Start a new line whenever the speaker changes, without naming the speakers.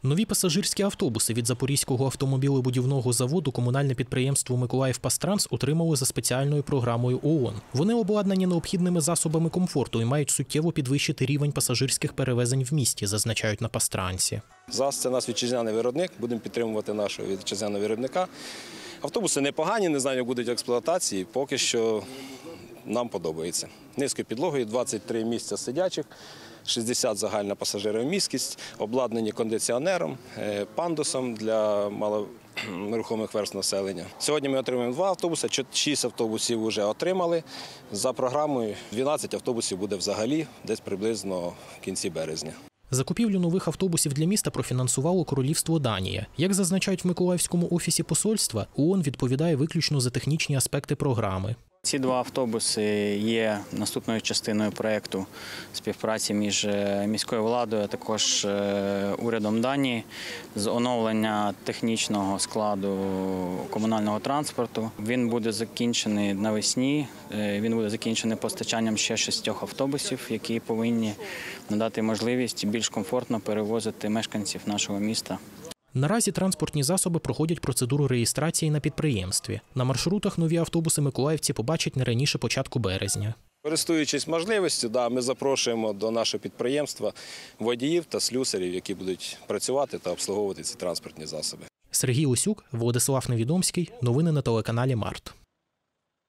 Нові пасажирські автобуси від Запорізького автомобілебудівного заводу комунальне підприємство «Миколаївпастранс» отримало за спеціальною програмою ООН. Вони обладнані необхідними засобами комфорту і мають суттєво підвищити рівень пасажирських перевезень в місті, зазначають на «Пастрансі».
ЗАЗ – це наш вітчизняний виробник, будемо підтримувати нашого вітчизняного виробника. Автобуси непогані, не знаю, як будуть в експлуатації, поки що нам подобається. Низькою підлогою, 23 місця сидячих, 60 загальна пасажиромісткість, обладнані кондиціонером, пандусом для малорухомих верств населення. Сьогодні ми отримуємо 2 автобуси, 6 автобусів вже отримали. За програмою 12 автобусів буде взагалі десь приблизно в кінці березня.
Закупівлю нових автобусів для міста профінансувало Королівство Данія. Як зазначають в Миколаївському офісі посольства, ООН відповідає виключно за технічні аспекти програми.
Ці 2 автобуси є наступною частиною проєкту співпраці між міською владою, а також урядом Данії з оновлення технічного складу комунального транспорту. Він буде закінчений навесні, він буде закінчений постачанням ще 6 автобусів, які повинні надати можливість більш комфортно перевозити мешканців нашого міста.
Наразі транспортні засоби проходять процедуру реєстрації на підприємстві. На маршрутах нові автобуси миколаївці побачать не раніше початку березня.
Користуючись можливістю, ми запрошуємо до нашого підприємства водіїв та слюсарів, які будуть працювати та обслуговувати ці транспортні засоби.
Сергій Усюк, Владислав Невідомський. Новини на телеканалі Март.